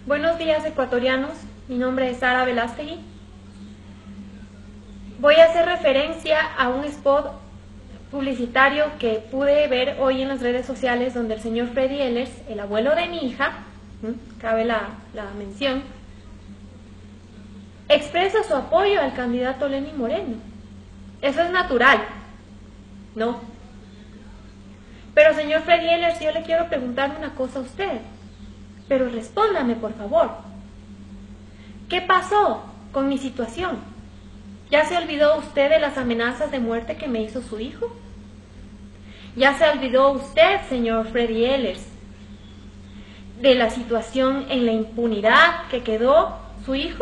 Buenos días, ecuatorianos. Mi nombre es Sara Velástegui. Voy a hacer referencia a un spot publicitario que pude ver hoy en las redes sociales donde el señor Freddy Ehlers, el abuelo de mi hija, cabe la mención, expresa su apoyo al candidato Lenín Moreno. Eso es natural, ¿no? Pero señor Freddy Ehlers, yo le quiero preguntar una cosa a usted, pero respóndame por favor. ¿Qué pasó con mi situación? ¿Ya se olvidó usted de las amenazas de muerte que me hizo su hijo? ¿Ya se olvidó usted, señor Freddy Ehlers, de la situación en la impunidad que quedó su hijo?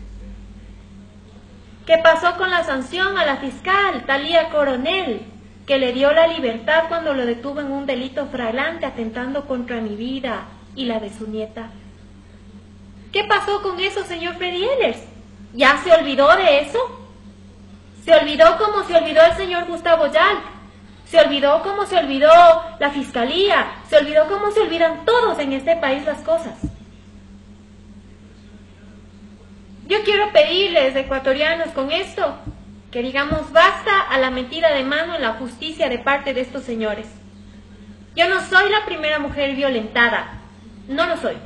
¿Qué pasó con la sanción a la fiscal Talía Coronel, que le dio la libertad cuando lo detuvo en un delito flagrante atentando contra mi vida y la de su nieta? ¿Qué pasó con eso, señor Freddy Ehlers? ¿Ya se olvidó de eso? ¿Se olvidó como se olvidó el señor Gustavo Yalc? ¿Se olvidó como se olvidó la fiscalía? ¿Se olvidó cómo se olvidan todos en este país las cosas? Yo quiero pedirles, ecuatorianos, con esto, que digamos basta a la metida de mano en la justicia de parte de estos señores. Yo no soy la primera mujer violentada, no lo soy.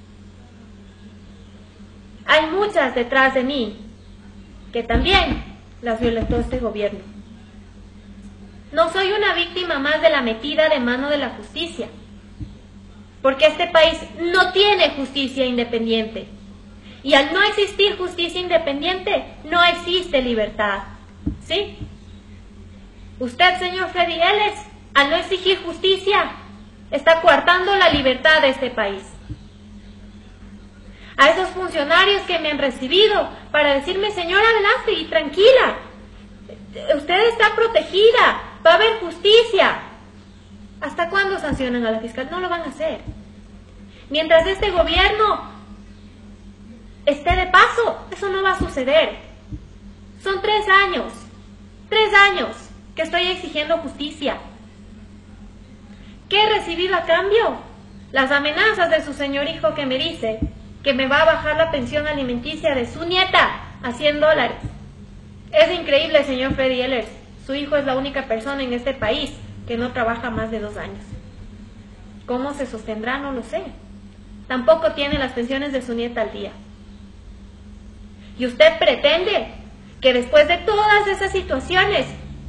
Hay muchas detrás de mí que también las violentó este gobierno. No soy una víctima más de la metida de mano de la justicia, porque este país no tiene justicia independiente. Y al no existir justicia independiente, no existe libertad. ¿Sí? Usted, señor Freddy Ehlers, al no exigir justicia, está coartando la libertad de este país. A esos funcionarios que me han recibido para decirme, señora Velástegui, tranquila, usted está protegida, va a haber justicia. ¿Hasta cuándo sancionan a la fiscal? No lo van a hacer. Mientras este gobierno esté de paso, eso no va a suceder. Son 3 años que estoy exigiendo justicia. ¿Qué he recibido a cambio? Las amenazas de su señor hijo que me dice que me va a bajar la pensión alimenticia de su nieta a $100. Es increíble, señor Freddy Ehlers. Su hijo es la única persona en este país que no trabaja más de 2 años. ¿Cómo se sostendrá? No lo sé. Tampoco tiene las pensiones de su nieta al día. Y usted pretende que después de todas esas situaciones,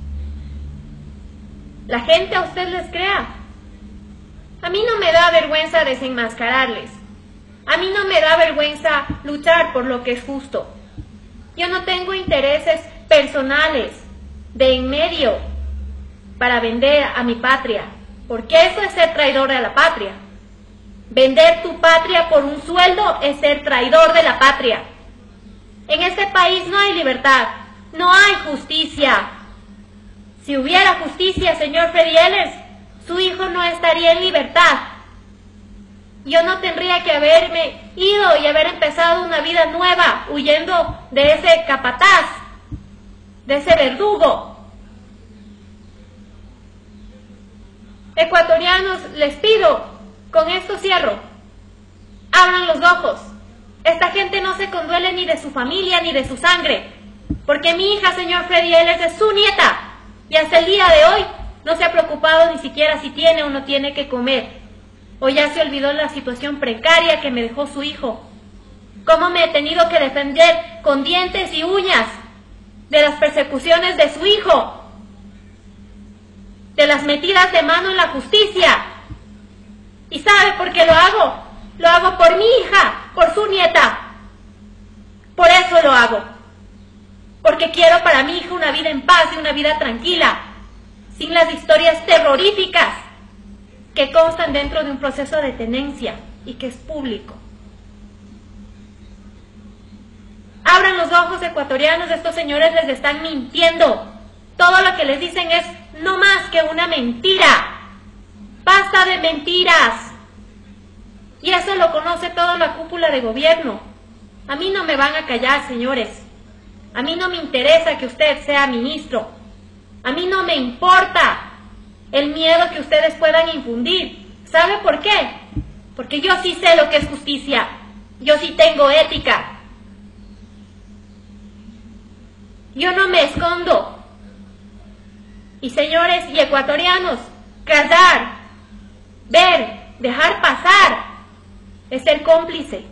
la gente a usted les crea. A mí no me da vergüenza desenmascararles. A mí no me da vergüenza luchar por lo que es justo. Yo no tengo intereses personales de en medio para vender a mi patria, porque eso es ser traidor de la patria. Vender tu patria por un sueldo es ser traidor de la patria. En este país no hay libertad, no hay justicia. Si hubiera justicia, señor Freddy Ehlers, su hijo no estaría en libertad. Yo no tendría que haberme ido y haber empezado una vida nueva, huyendo de ese capataz, de ese verdugo. Ecuatorianos, les pido, con esto cierro, abran los ojos. Esta gente no se conduele ni de su familia ni de su sangre, porque mi hija, señor Freddy Ehlers, es su nieta, y hasta el día de hoy no se ha preocupado ni siquiera si tiene o no tiene que comer. ¿O ya se olvidó la situación precaria que me dejó su hijo? ¿Cómo me he tenido que defender con dientes y uñas de las persecuciones de su hijo? De las metidas de mano en la justicia. ¿Y sabe por qué lo hago? Lo hago por mi hija, por su nieta. Por eso lo hago. Porque quiero para mi hija una vida en paz y una vida tranquila, sin las historias terroríficas que constan dentro de un proceso de tenencia y que es público. Abran los ojos, ecuatorianos, estos señores les están mintiendo. Todo lo que les dicen es no más que una mentira. Basta de mentiras. Y eso lo conoce toda la cúpula de gobierno. A mí no me van a callar, señores. A mí no me interesa que usted sea ministro. A mí no me importa el miedo que ustedes puedan infundir. ¿Sabe por qué? Porque yo sí sé lo que es justicia. Yo sí tengo ética. Yo no me escondo. Y señores y ecuatorianos, callar, ver, dejar pasar, es ser cómplice.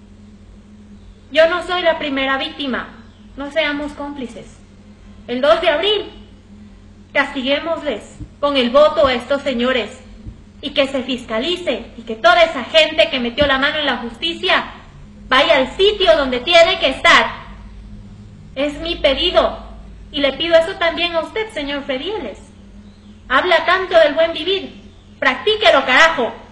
Yo no soy la primera víctima, no seamos cómplices. El 2 de abril, castiguémosles con el voto a estos señores y que se fiscalice y que toda esa gente que metió la mano en la justicia vaya al sitio donde tiene que estar. Es mi pedido y le pido eso también a usted, señor Fredieles. Habla tanto del buen vivir, practíquelo, carajo.